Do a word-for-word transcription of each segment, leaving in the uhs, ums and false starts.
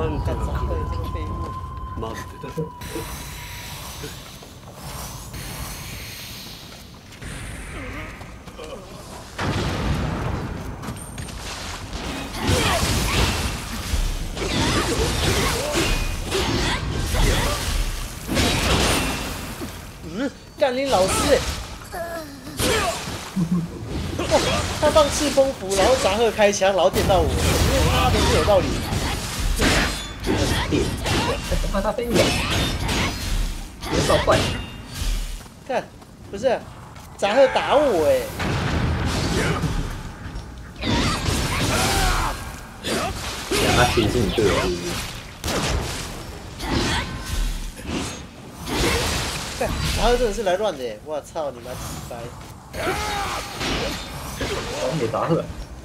ントの待ってた。 嗯，干你老师哎！哇，他放赤风符，然后杂鹤开枪，然后电到我，因为他的是有道理。 点，怕他飞远，别搞坏。 看，不是杂鹤打我哎！ 他其实是你队友，是不是？ 干，杂鹤真的是来乱的哎！我操你妈鸡掰！ 王野杂鹤。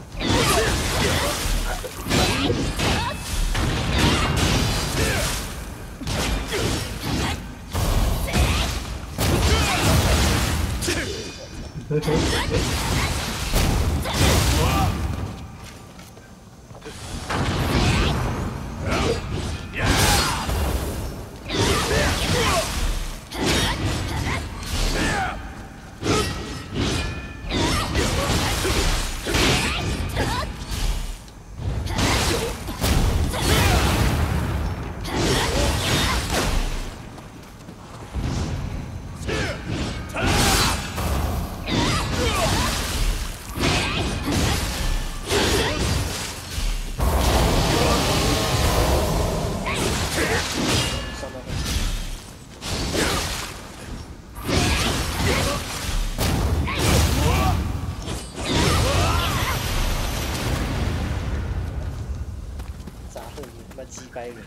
鸡掰人，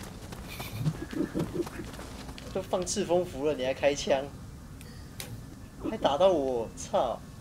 都放赤风符了，你还开枪，还打到我，操！